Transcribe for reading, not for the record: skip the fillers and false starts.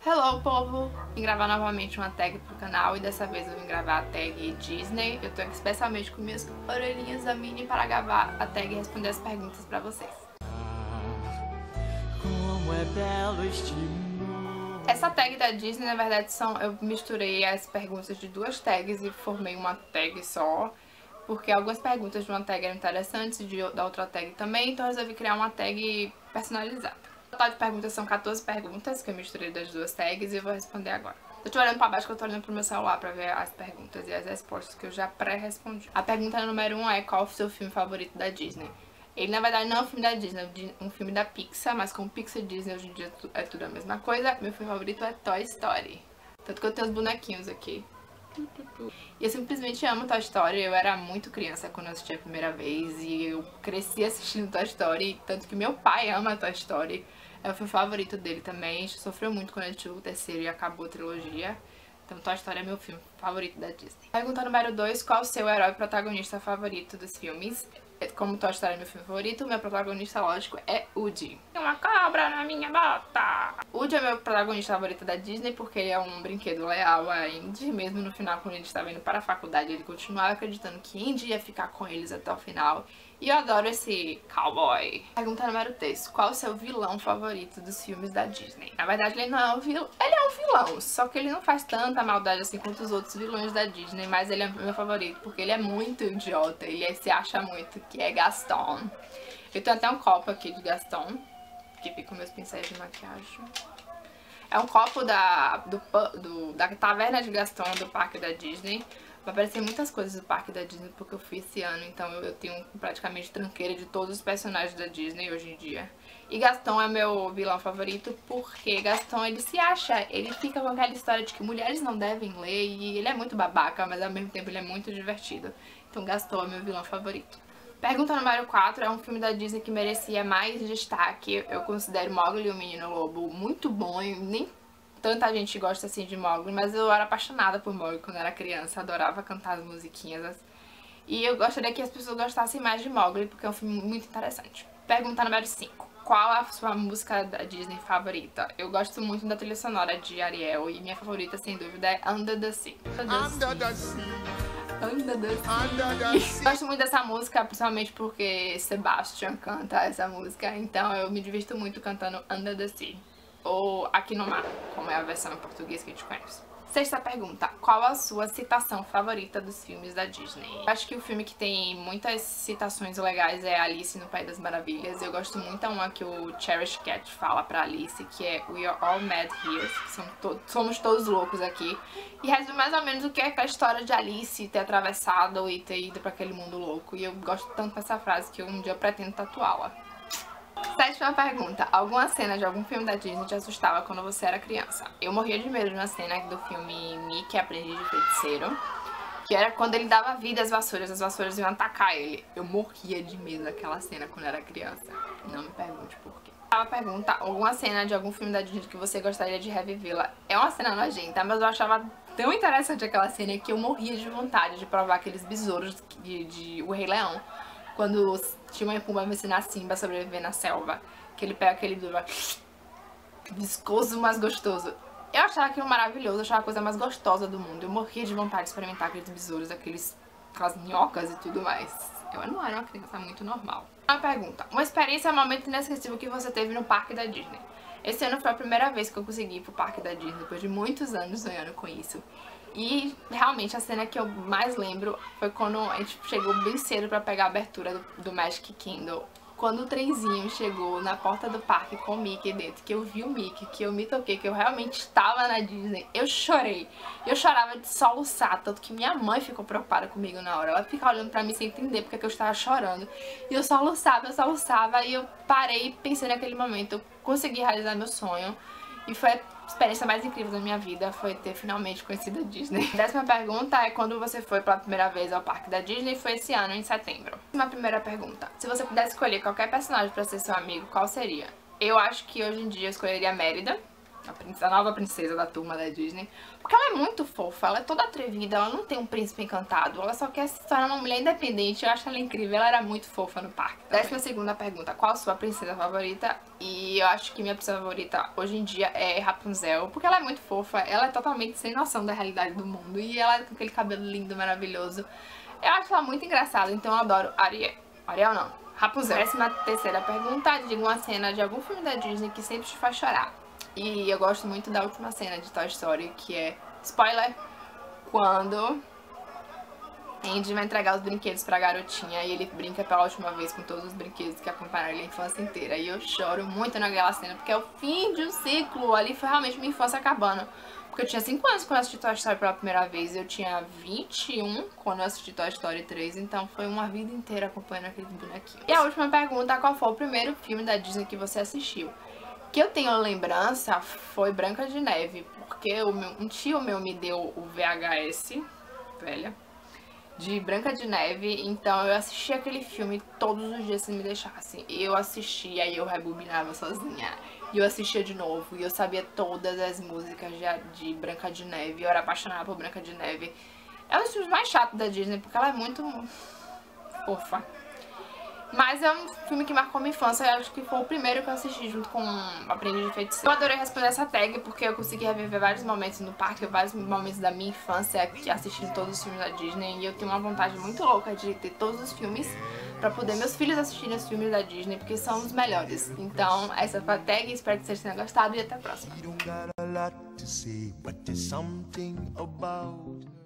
Hello, povo! Vim gravar novamente uma tag pro canal e dessa vez eu vim gravar a tag Disney. Eu tô aqui especialmente com minhas orelhinhas da Minnie para gravar a tag e responder as perguntas pra vocês. Como é belo este mundo. Essa tag da Disney, na verdade, eu misturei as perguntas de duas tags e formei uma tag só, porque algumas perguntas de uma tag eram interessantes e da outra tag também, então eu resolvi criar uma tag personalizada. O total de perguntas são 14 perguntas que eu misturei das duas tags e eu vou responder agora. Eu tô olhando pra baixo que eu tô olhando pro meu celular pra ver as perguntas e as respostas que eu já pré-respondi. A pergunta número 1 é: qual é o seu filme favorito da Disney? Ele, na verdade, não é um filme da Disney, é um filme da Pixar, mas como Pixar e Disney hoje em dia é tudo a mesma coisa, meu filme favorito é Toy Story. Tanto que eu tenho os bonequinhos aqui. E eu simplesmente amo Toy Story. Eu era muito criança quando eu assisti a primeira vez e eu cresci assistindo Toy Story, tanto que meu pai ama Toy Story. É o filme favorito dele também. A gente sofreu muito quando a gente viu o terceiro e acabou a trilogia. Então Toy Story é meu filme favorito da Disney. Pergunta número 2, qual o seu herói protagonista favorito dos filmes? Como Toy Story é meu filme favorito, meu protagonista, lógico, é Woody. Tem uma cobra na minha bota! Woody é meu protagonista favorito da Disney porque ele é um brinquedo leal a Indy. Mesmo no final, quando a gente estava indo para a faculdade, ele continuava acreditando que Indy ia ficar com eles até o final. E eu adoro esse cowboy. Pergunta número 3, qual o seu vilão favorito dos filmes da Disney? Na verdade, ele não é um vilão, ele é um vilão, só que ele não faz tanta maldade assim quanto os outros vilões da Disney, mas ele é meu favorito porque ele é muito idiota, ele se acha muito, que é Gaston. Eu tenho até um copo aqui de Gaston, que fica com meus pincéis de maquiagem. É um copo da taverna de Gaston do parque da Disney. Vai aparecer muitas coisas do parque da Disney porque eu fui esse ano, então eu tenho praticamente tranqueira de todos os personagens da Disney hoje em dia. E Gaston é meu vilão favorito porque Gaston, ele se acha, ele fica com aquela história de que mulheres não devem ler e ele é muito babaca, mas ao mesmo tempo ele é muito divertido. Então Gaston é meu vilão favorito. Pergunta número 4, é um filme da Disney que merecia mais destaque. Eu considero Mowgli e o Menino Lobo muito bom e nem tanta gente gosta assim de Mowgli, mas eu era apaixonada por Mowgli quando era criança, adorava cantar as musiquinhas. E eu gostaria que as pessoas gostassem mais de Mowgli, porque é um filme muito interessante. Pergunta número 5. Qual a sua música da Disney favorita? Eu gosto muito da trilha sonora de Ariel e minha favorita, sem dúvida, é Under the Sea. Under the sea. Under the Sea. Under the sea. Gosto muito dessa música, principalmente porque Sebastian canta essa música, então eu me divirto muito cantando Under the Sea. Ou Aqui no Mar, como é a versão em português que a gente conhece. Sexta pergunta, qual a sua citação favorita dos filmes da Disney? Eu acho que o filme que tem muitas citações legais é Alice no País das Maravilhas. Eu gosto muito da uma que o Cherish Cat fala pra Alice, que é We are all mad here, que somos todos loucos aqui. E resume mais ou menos o que é aquela história de Alice ter atravessado e ter ido pra aquele mundo louco. E eu gosto tanto dessa frase que um dia eu pretendo tatuá-la. Sétima pergunta, alguma cena de algum filme da Disney te assustava quando você era criança? Eu morria de medo de uma cena do filme Mickey, Aprendiz de Feiticeiro, que era quando ele dava vida às vassouras iam atacar ele. Eu morria de medo daquela cena quando era criança. Não me pergunte por quê. Ela pergunta, alguma cena de algum filme da Disney que você gostaria de revivê-la? É uma cena nojenta, mas eu achava tão interessante aquela cena que eu morria de vontade de provar aqueles besouros de O Rei Leão. Quando Timão e Pumba me ensinar a Simba a sobreviver na selva, que ele pega aquele viscoso, mas gostoso. Eu achava aquilo maravilhoso, eu achava a coisa mais gostosa do mundo. Eu morria de vontade de experimentar aqueles besouros, aquelas minhocas e tudo mais. Eu não era uma criança muito normal. Uma pergunta, uma experiência, um momento inesquecível que você teve no parque da Disney? Esse ano foi a primeira vez que eu consegui ir pro parque da Disney, depois de muitos anos sonhando com isso. E realmente a cena que eu mais lembro foi quando a gente chegou bem cedo pra pegar a abertura do Magic Kingdom. Quando o trenzinho chegou na porta do parque com o Mickey dentro, que eu vi o Mickey, que eu me toquei, que eu realmente estava na Disney, eu chorei. Eu chorava de soluçar, tanto que minha mãe ficou preocupada comigo na hora. Ela ficava olhando pra mim sem entender porque que eu estava chorando. E eu soluçava, e eu parei e pensei naquele momento, eu consegui realizar meu sonho. E foi a experiência mais incrível da minha vida, foi ter finalmente conhecido a Disney. A 10ª pergunta é quando você foi pela primeira vez ao parque da Disney, foi esse ano, em setembro. Uma primeira pergunta, se você pudesse escolher qualquer personagem pra ser seu amigo, qual seria? Eu acho que hoje em dia eu escolheria a Mérida. a nova princesa da turma da Disney, porque ela é muito fofa, ela é toda atrevida, ela não tem um príncipe encantado, ela só quer se tornar uma mulher independente. Eu acho ela incrível, ela era muito fofa no parque. 12ª pergunta, qual a sua princesa favorita? E eu acho que minha princesa favorita hoje em dia é Rapunzel, porque ela é muito fofa, ela é totalmente sem noção da realidade do mundo, e ela com aquele cabelo lindo, maravilhoso. Eu acho ela muito engraçada, então eu adoro Ariel não, Rapunzel. 13ª pergunta, diga uma cena de algum filme da Disney que sempre te faz chorar. E eu gosto muito da última cena de Toy Story, que é, spoiler, quando Andy vai entregar os brinquedos pra garotinha e ele brinca pela última vez com todos os brinquedos que acompanharam ele a infância inteira. E eu choro muito naquela cena, porque é o fim de um ciclo. Ali foi realmente minha infância acabando. Porque eu tinha 5 anos quando eu assisti Toy Story pela primeira vez, eu tinha 21 quando eu assisti Toy Story 3, então foi uma vida inteira acompanhando aqueles bonequinhos. E a última pergunta, qual foi o primeiro filme da Disney que você assistiu? Que eu tenho lembrança foi Branca de Neve, porque um tio meu me deu o VHS, velha, de Branca de Neve, então eu assisti aquele filme todos os dias se me deixassem. Eu assistia e eu rebobinava sozinha, e eu assistia de novo, e eu sabia todas as músicas de Branca de Neve, eu era apaixonada por Branca de Neve. É um dos filmes mais chatos da Disney, porque ela é muito fofa. Mas é um filme que marcou minha infância, eu acho que foi o primeiro que eu assisti junto com Aprendiz de Feiticeiro. Eu adorei responder essa tag porque eu consegui reviver vários momentos no parque, vários momentos da minha infância assistindo todos os filmes da Disney. E eu tenho uma vontade muito louca de ter todos os filmes pra poder meus filhos assistirem os filmes da Disney, porque são os melhores. Então essa foi a tag, espero que vocês tenham gostado e até a próxima.